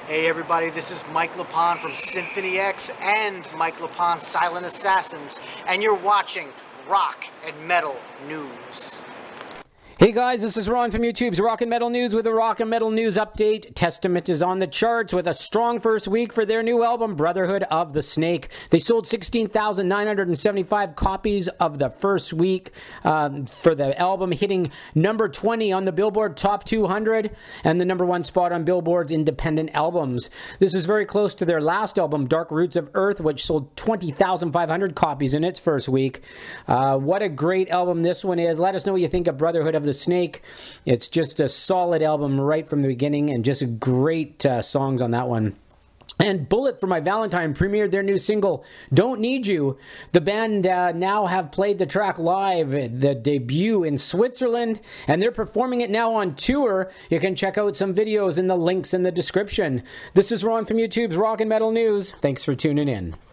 Hey everybody, this is Mike LePon from Symphony X and Mike LePon's Silent Assassins, and you're watching Rock and Metal News. Hey guys, this is Ron from YouTube's Rock and Metal News with a Rock and Metal News update. Testament is on the charts with a strong first week for their new album, Brotherhood of the Snake. They sold 16,975 copies of the first week for the album, hitting number 20 on the Billboard Top 200 and the number 1 spot on Billboard's independent albums. This is very close to their last album, Dark Roots of Earth, which sold 20,500 copies in its first week. What a great album this one is. Let us know what you think of Brotherhood of the Snake. It's just a solid album right from the beginning and just great songs on that one. And Bullet for My Valentine premiered their new single, Don't Need You. The band now have played the track live at the debut in Switzerland, and they're performing it now on tour. You can check out some videos in the links in the description. This is Ron from YouTube's Rock and Metal News. Thanks for tuning in.